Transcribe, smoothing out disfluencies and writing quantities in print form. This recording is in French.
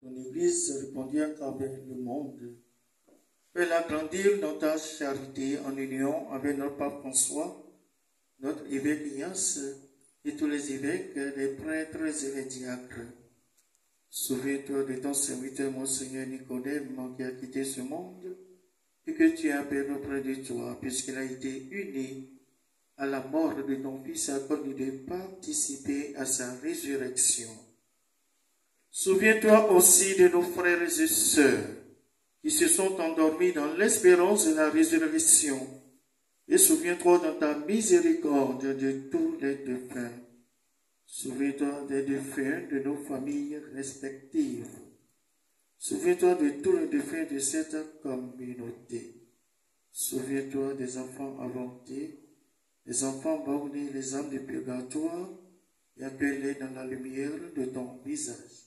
ton Église répandue à travers le monde. Fais-la grandir dans ta charité en union avec notre pape François, notre évêque Ignace et tous les évêques, les prêtres et les diacres. Souviens-toi de ton serviteur, Monseigneur Nicodème, qui a quitté ce monde, et que tu appelles auprès de toi, puisqu'il a été uni à la mort de ton Fils, accorde de participer à sa résurrection. Souviens-toi aussi de nos frères et sœurs qui se sont endormis dans l'espérance de la résurrection, et souviens-toi dans ta miséricorde de tous les défunts. Souviens-toi des défunts de nos familles respectives. Souviens-toi de tous les défunts de cette communauté. Souviens-toi des enfants avortés, des enfants bornés, les âmes du purgatoire, et appelés dans la lumière de ton visage.